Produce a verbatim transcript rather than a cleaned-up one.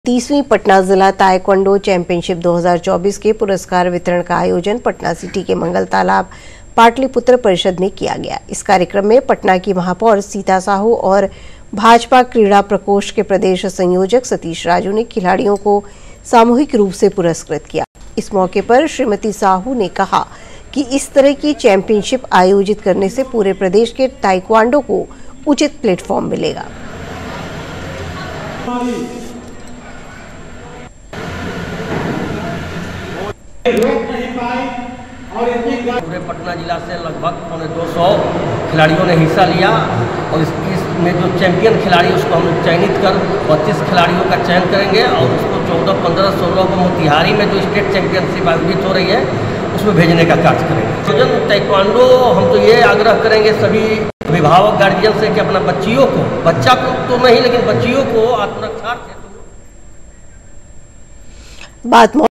तीसवीं पटना जिला taekwondo championship दो हज़ार चौबीस के पुरस्कार वितरण का आयोजन पटना सिटी के मंगल तालाब पाटलिपुत्र परिषद में किया गया। इस कार्यक्रम में पटना की महापौर सीता साहू और भाजपा क्रीड़ा प्रकोष्ठ के प्रदेश संयोजक सतीश राजू ने खिलाड़ियों को सामूहिक रूप से पुरस्कृत किया। इस मौके पर श्रीमती साहू ने कहा कि इस तरह की चैंपियनशिप आयोजित करने से पूरे प्रदेश के ताइक्वांडो को उचित प्लेटफॉर्म मिलेगा। पूरे पटना जिला से लगभग पौने दो सौ खिलाड़ियों ने हिस्सा लिया और इसमें जो चैंपियन खिलाड़ी उसको हम चयनित कर बत्तीस खिलाड़ियों का चयन करेंगे और उसको चौदह पंद्रह सोलह को मोतिहारी में जो स्टेट चैंपियनशिप आयोजित हो रही है उसमें भेजने का कार्य करेंगे। ताइक्वांडो हम तो ये आग्रह करेंगे सभी अभिभावक गार्जियन से कि अपना बच्चियों को, बच्चा को तो नहीं लेकिन बच्चियों को आत्मरक्षा बात